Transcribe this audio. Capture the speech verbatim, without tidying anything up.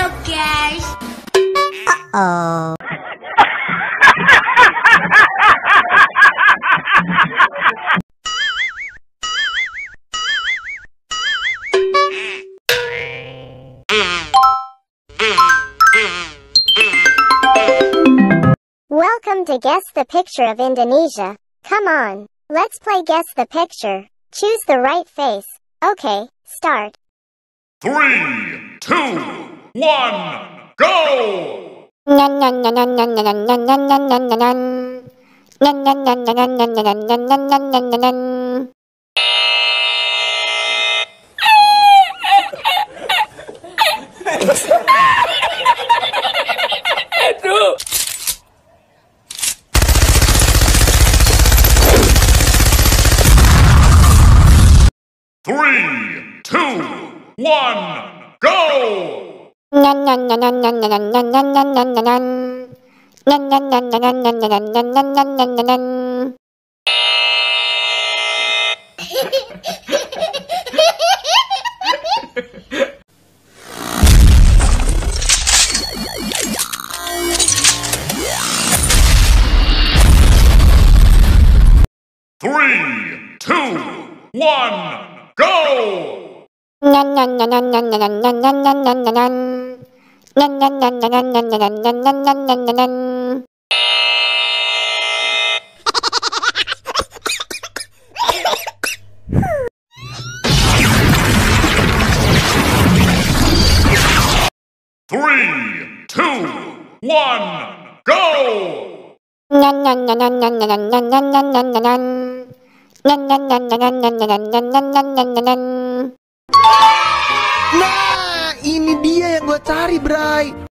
Halo guys. Uh-oh. Welcome to Guess the Picture of Indonesia. Come on, let's play Guess the Picture. Choose the right face. Okay, start. Three, two, one, go! Three, two, one, go! Three, two, one, go! Three, two, one, go! Nah, ini dia yang gue cari, Bray.